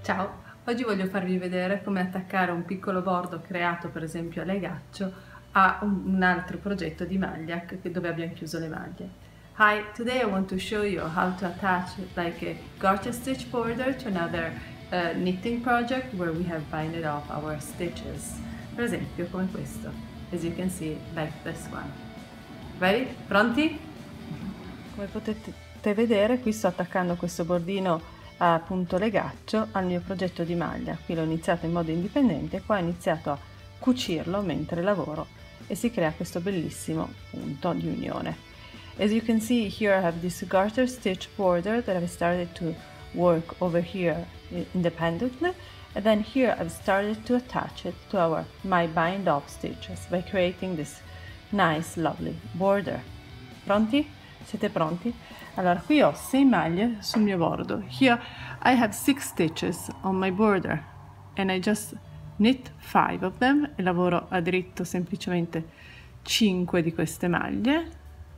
Ciao, oggi voglio farvi vedere come attaccare un piccolo bordo creato per esempio a legaccio a un altro progetto di maglia dove abbiamo chiuso le maglie. Hi, today I want to show you how to attach like a garter stitch border to another knitting project where we have binded off our stitches. Per esempio come questo, as you can see like this one. Ready? Pronti? Come potete vedere qui sto attaccando questo bordino a punto legaccio al mio progetto di maglia. Qui l'ho iniziato in modo indipendente, poi ho iniziato a cucirlo mentre lavoro e si crea questo bellissimo punto di unione. As you can see here I have this garter stitch border that I've started to work over here independently, and then here I've started to attach it to my bind off stitches by creating this nice lovely border. Pronti? Siete pronti? Allora, qui ho 6 maglie sul mio bordo. Here I have 6 stitches on my border and I just knit 5 of them e lavoro a dritto semplicemente 5 di queste maglie.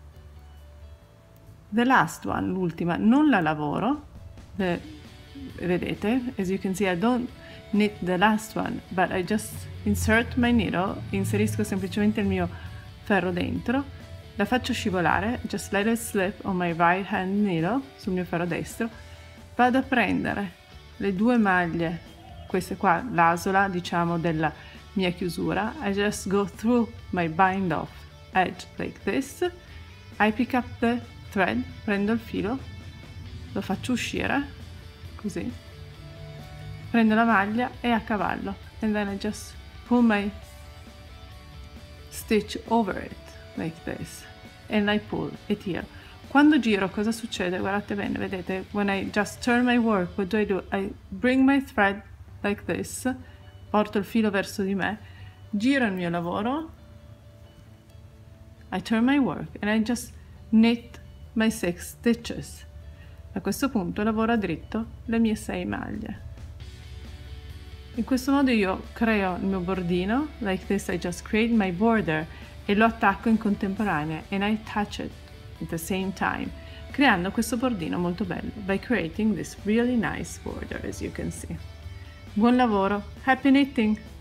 The last one, l'ultima, non la lavoro. Vedete? As you can see I don't knit the last one, but I just insert my needle, inserisco semplicemente il mio ferro dentro. La faccio scivolare, just let it slip on my right hand needle, sul mio ferro destro. Vado a prendere le 2 maglie, queste qua, l'asola diciamo della mia chiusura. I just go through my bind off edge like this. I pick up the thread, prendo il filo, lo faccio uscire, così. Prendo la maglia e a cavallo. And then I just pull my stitch over it. Like this, and I pull it here. Quando giro cosa succede? Guardate bene, vedete? When I just turn my work, what do? I bring my thread like this, porto il filo verso di me, giro il mio lavoro, I turn my work and I just knit my 6 stitches. A questo punto lavoro a dritto le mie 6 maglie. In questo modo io creo il mio bordino, like this I just create my border, e lo attacco in contemporanea and I attach it at the same time, creando questo bordino molto bello by creating this really nice border, as you can see. Buon lavoro, happy knitting!